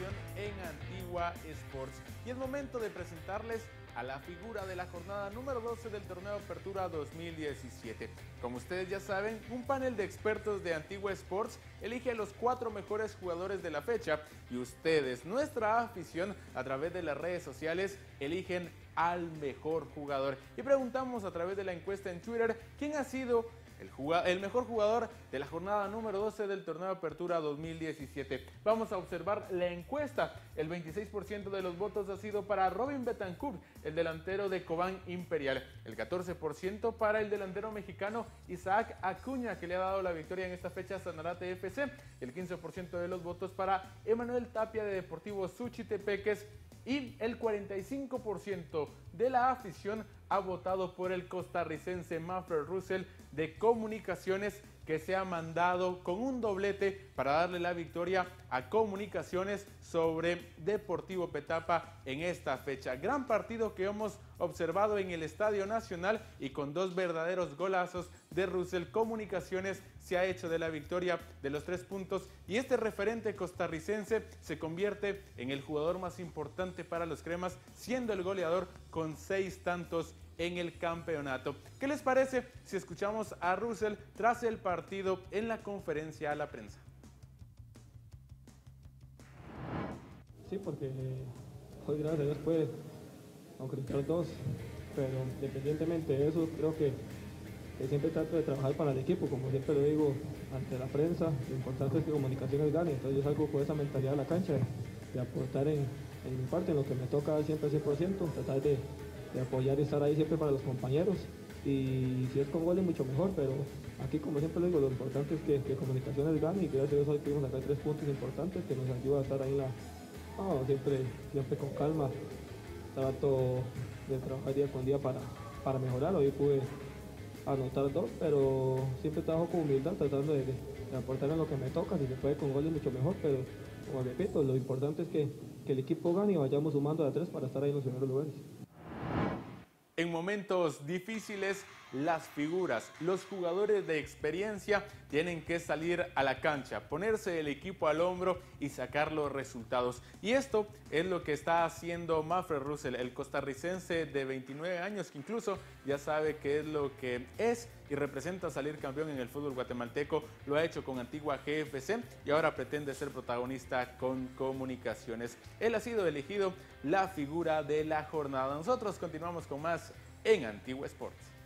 información en Antigua Sports. Y es momento de presentarles a la figura de la jornada número 12 del Torneo Apertura 2017. Como ustedes ya saben, un panel de expertos de Antigua Sports elige a los 4 mejores jugadores de la fecha y ustedes, nuestra afición, a través de las redes sociales, eligen al mejor jugador. Y preguntamos a través de la encuesta en Twitter quién ha sido el mejor jugador de la jornada número 12 del Torneo Apertura 2017. Vamos a observar la encuesta. El 26% de los votos ha sido para Robin Betancourt, el delantero de Cobán Imperial. El 14% para el delantero mexicano Isaac Acuña, que le ha dado la victoria en esta fecha a Sanarate FC. El 15% de los votos para Emanuel Tapia de Deportivo Suchitepeques. Y el 45% de la afición ha votado por el costarricense Maffer Russell de Comunicaciones, que se ha mandado con un doblete para darle la victoria a Comunicaciones sobre Deportivo Petapa en esta fecha. Gran partido que hemos observado en el Estadio Nacional y con 2 verdaderos golazos de Russell. Comunicaciones se ha hecho de la victoria de los 3 puntos y este referente costarricense se convierte en el jugador más importante para los cremas, siendo el goleador con 6 tantos en el campeonato. ¿Qué les parece si escuchamos a Russell tras el partido en la conferencia a la prensa? Sí, porque hoy gracias a Dios puede concretar 2, pero independientemente de eso creo que siempre trato de trabajar para el equipo, como siempre lo digo ante la prensa. Lo importante es que Comunicaciones gane, entonces yo salgo con esa mentalidad a la cancha de aportar en mi parte, en lo que me toca siempre 100%, tratar de apoyar y estar ahí siempre para los compañeros, y si es con goles mucho mejor, pero aquí, como siempre lo digo, lo importante es que Comunicaciones gane, y gracias a Dios hoy tuvimos acá 3 puntos importantes que nos ayuda a estar ahí siempre con calma. Trato de trabajar día con día para mejorar. Hoy pude anotar 2, pero siempre trabajo con humildad, tratando de aportar en lo que me toca. Si se puede con goles mucho mejor, pero como repito, lo importante es que el equipo gane y vayamos sumando de a 3 para estar ahí en los primeros lugares. En momentos difíciles, las figuras, los jugadores de experiencia tienen que salir a la cancha, ponerse el equipo al hombro y sacar los resultados. Y esto es lo que está haciendo Maffer Russell, el costarricense de 29 años, que incluso ya sabe qué es lo que es y representa salir campeón en el fútbol guatemalteco. Lo ha hecho con Antigua GFC y ahora pretende ser protagonista con Comunicaciones. Él ha sido elegido la figura de la jornada. Nosotros continuamos con más en Antigua Sports.